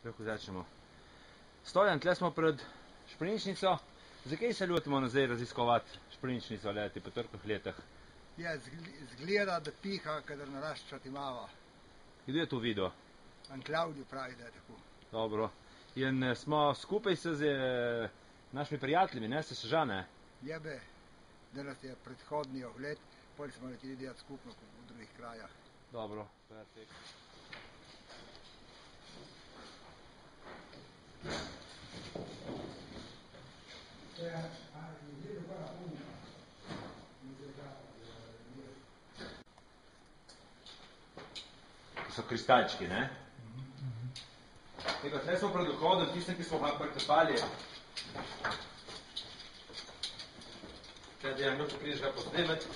Lahko začnemo. Stojan, tle smo pred šprinčnico. Zakaj se lotimo nazaj raziskovati šprinčnico po toliko letih? Ja, zgleda, da piha, kadar narašča timava. Kdo je to videl? Klaudij pravi, da je tako. Dobro. In smo skupaj z našimi prijatelji, ne, se Sežane? Jebe, danes je predhodni ogled, potem smo leteli delati skupno v drugih krajah. Dobro, perfekt. To so kristalčki, ne? Tega, tle smo pred vhodom, tistem, ki smo ga preklepali. Tle delam, ko prideš ga posnemet.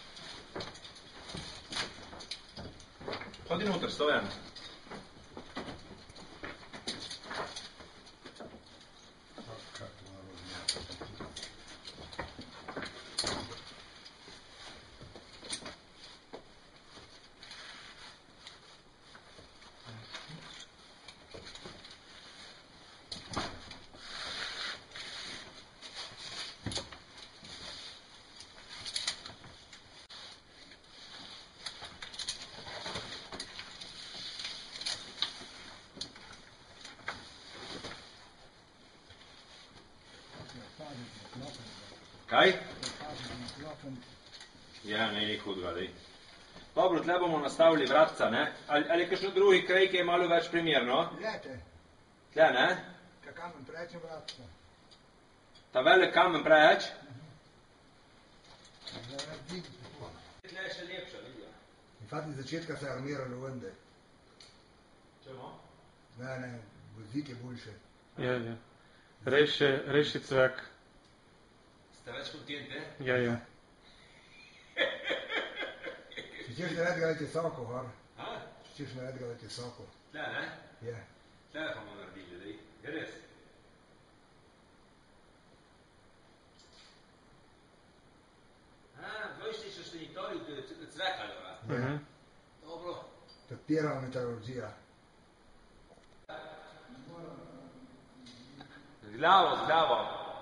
Hodi noter, Stojan. Kaj? Ja, ni hudega, dej. Dobro, tle bomo nastavili vratca, ne? Ali je kakšen drugi kraj, ki je malo več primerno? Glejte. Tle, ne? Ta kamen preveč vratca. Ta velik kamen preveč? Tle je še lepša, vidijo. Infatti, začetka se je armiralo vende. Čemo? Ne, vozit je boljše. Ja. Reši cvek. Ste več kontente? Ja. Če ćeš narediti ga leti soko, var? A? Če ćeš narediti ga leti soko. Tle, ne? Je. Tle bomo naredili, dej. Je res? Dvojšnično ste nikoli cvekali, va? Dobro. Podpiramo metalurgija. Z glavo.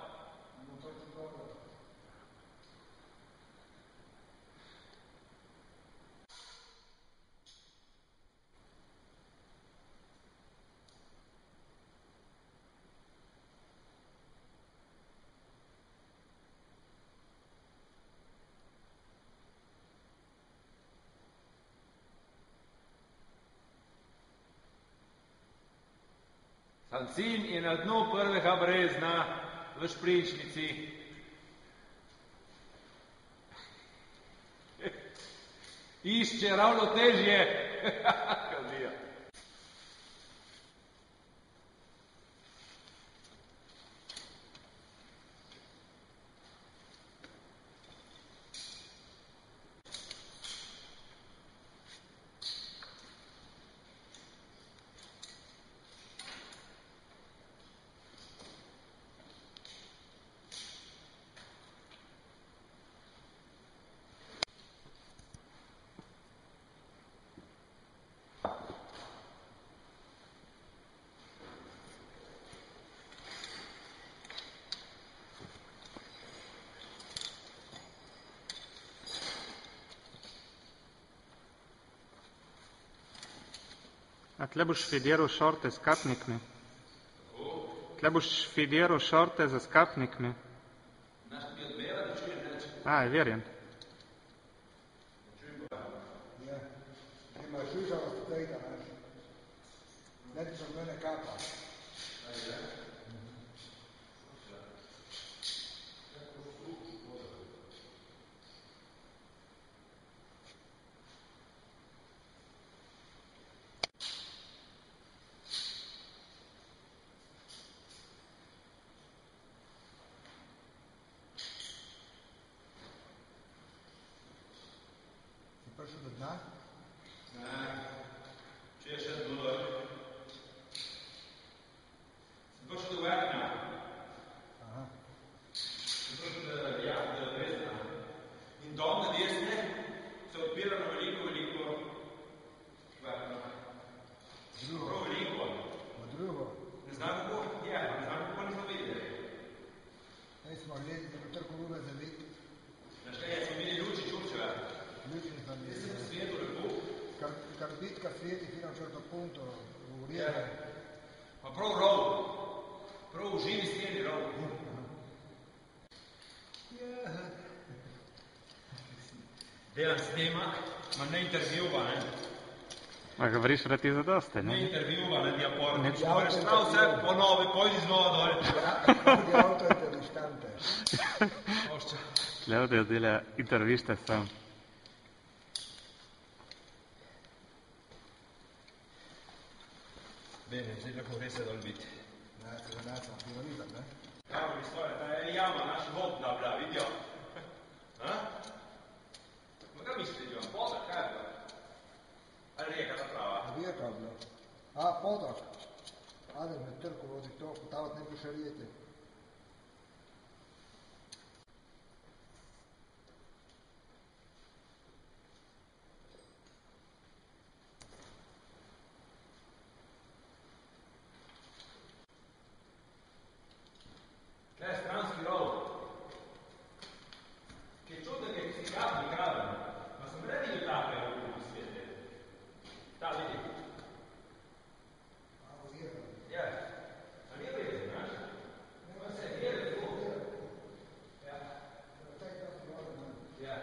Sancin je na dnu prvega brezna v šprinčnici. Išče ravno težje. A tle boš fidiral šorte s kapnikmi? Tle boš fidiral šorte za skapnikmi? A, je verjen. Je. Ima žužava stotejta, naš. Leti so mene kapa. Prišel do dna? Ne, če je še dole. Sem prišel do vrtna. Aha. Sem prišel do brezna. In dom na desne se odpira na veliko vrtna. Drugo. Prav veliko. Drugo. sfidi fino a un certo punto, urire. Ma prav rov, prav v živi steni rov. Delam snema, ma ne intervjuva, ne? Ma говоришь, рати задоста, Ne ne? intervjuva, ne diapornič. Moraš prav vse ponovi, pojdi znova dol. Di auto intervistante. Ošča. Claudio dela interviste sam. Bene, zdaj lahko res je dol biti. Grazie, finalizzam, ne? Cavoli, storia, ta je jama, naš vodna, bla, vidijo? Ha? Ma kaj mislite, Ivan, voda, kaj je bila? Ali rijeka ta prava? Rijeka je bila. A, potok. Adem me trko vozi to, potavat ne boš rijeke. Kaj je stranski rov? Kaj čudno, kaj si gradni kraven. Pa sem prej videl take v svijetu. Ta vidi. Ja. A nije vezan, znaš? Nema se, nije vezan. Ja. Ja.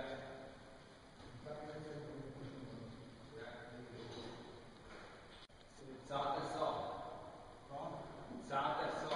Cate so. Cate so.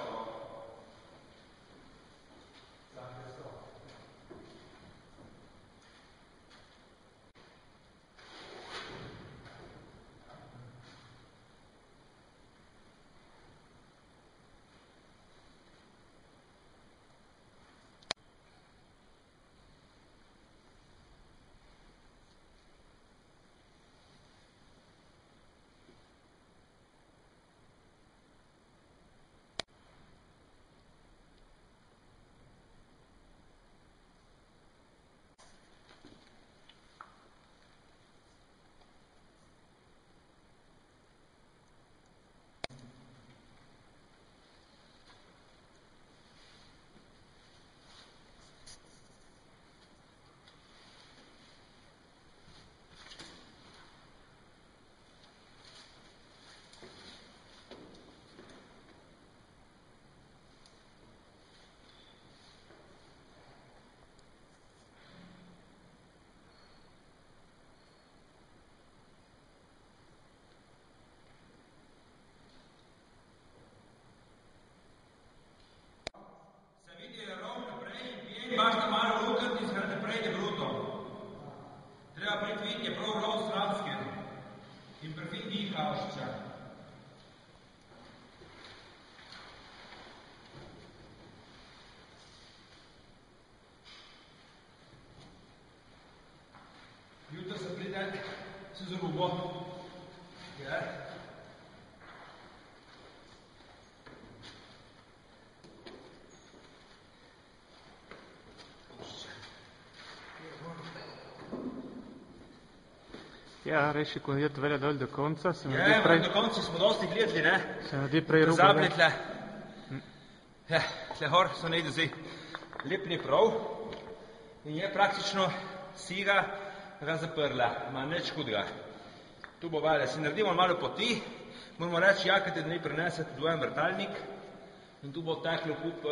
Basta malo lukati, ker ne prejde bruto. Treba predvideti, je prav rov stranski. In prefit diha ošča. Jutro se pride, se zarubo. Ja. Ja, reši, ko je velja dol do konca, se mi Ja, zdi prej, do konca smo dosti gledali, ne? se mi zdi prej rubo. Zabili tle. Ja, tle hor so nejde zdaj lep ni prav in je praktično siga ga zaprla, ima nič hudega. Tu bo valjda, si naredimo malo poti, moramo reči, jakate, da ne prenese dvojen vrtalnik in tu bo teklo kup.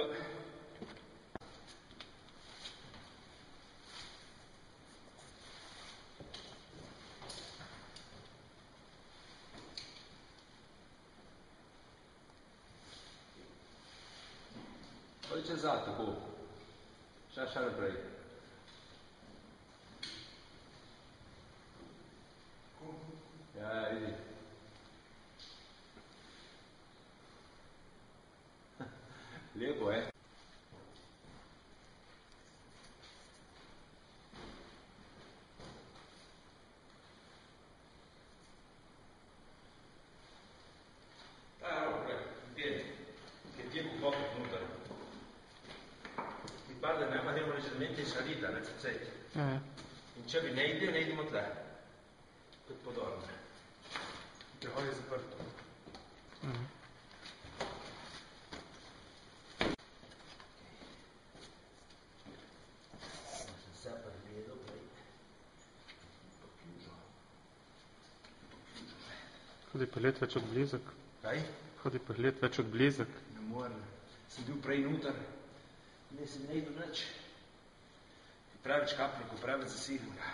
Poi c'è esatto, boh. Še naprej. Ja, vidi. Lepo je. Ta je rok, tieni, che ti è un po' venuta. Mi pare da me abbiamo leggermente in salita, nel cazzetti. In če bi ne idemo tle. Kot podorne. Prehod je zaprto. Hodi pogled več od blizek. Kaj? Hodi pogled več od blizek. Ne morem. Sem bil prej noter. Nisem ne videl nič. Preveč kapnikov, preveč zasilnega.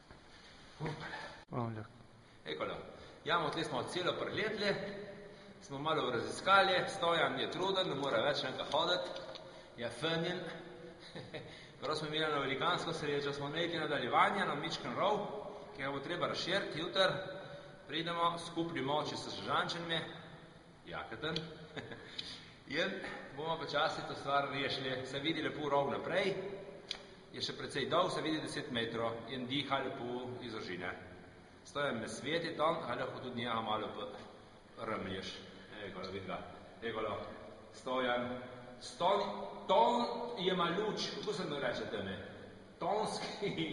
Ovlja. Ekolo. Jamo, tle smo celo pregledali, smo malo raziskali, Stojan je truden, ne mora več nekaj hoditi, je fenjen. Prav smo imeli na velikansko srečo, smo nekaj nadaljevanja na Mičken rov, ki ga bo treba razširiti jutr. Pridemo skupni moči s Sežančanmi, jaketen. In bomo počasi to stvar rešili. Se vidi lepo rov naprej, je še precej dolg, se vidi 10 metrov in diha lepo iz ožine. Stojan me sveti tam, ali lahko tudi njega malo rmlješ. Ekolo, vidi ga. Ekolo, Stojan. Ton je ima luč, kako se mi reče teme? Tonski.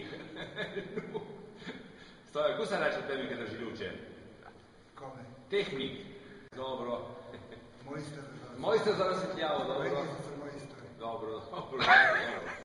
Stojan, kako se reče teme, ki drži luče? Kome? Tehnik. Dobro. Mojster. Mojster za razsvetljavo, dobro. Mojster. Dobro.